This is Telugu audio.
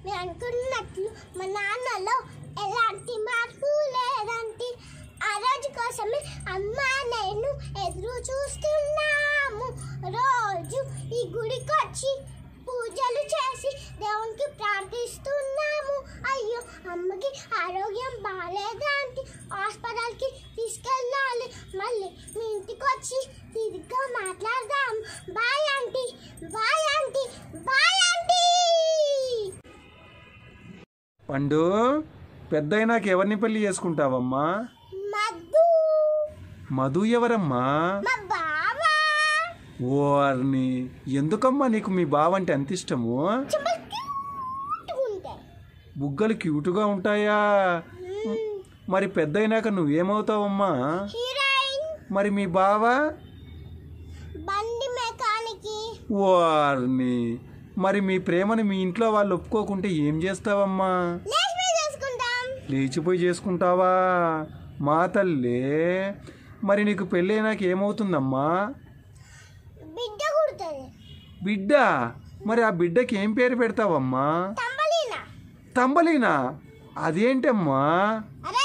మీరు అనుకున్నట్లు మా నాన్నలో ఎలాంటి మార్పు లేదంటే ఆ రోజు కోసమే అమ్మ నేను ఎదురు చూస్తున్నాము. రోజు ఈ గుడికి వచ్చి పూజలు చేసి దేవునికి ప్రార్థిస్తున్నాము. అయ్యో అమ్మకి ఆరోగ్యం బాగాలేదంటే హాస్పిటల్కి తీసుకెళ్ళాలి. మళ్ళీ మీ ఇంటికి వచ్చి తిరిగ్గా మాట్లాడదాం. Bye aunty, bye aunty, bye aunty. పండు, పెద్దయినాక ఎవరిని పెళ్లి చేసుకుంటావమ్మా? మధు. మధు ఎవరమ్మా? మా బావా. ఓర్ని, ఎందుకమ్మా నీకు మీ బావ అంటే అంత ఇష్టము? బుగ్గలు క్యూట్గా ఉంటాయా? మరి పెద్దయినాక నువ్వేమవుతావమ్మా? హీరోయిన్. మరి మీ బావ? బండి మెకానిక్. ఓర్ని, మరి మీ ప్రేమని మీ ఇంట్లో వాళ్ళు ఒప్పుకోకుంటే ఏం చేస్తావమ్మా? లేచిపోయి చేసుకుంటావా? మా తల్లే, మరి నీకు పెళ్ళైనాక ఏమవుతుందమ్మా? బిడ్డ పుడుతుంది. బిడ్డ? మరి ఆ బిడ్డకి ఏం పేరు పెడతావమ్మా? తంబలీనా. తంబలీనా? అదేంటమ్మా? అరే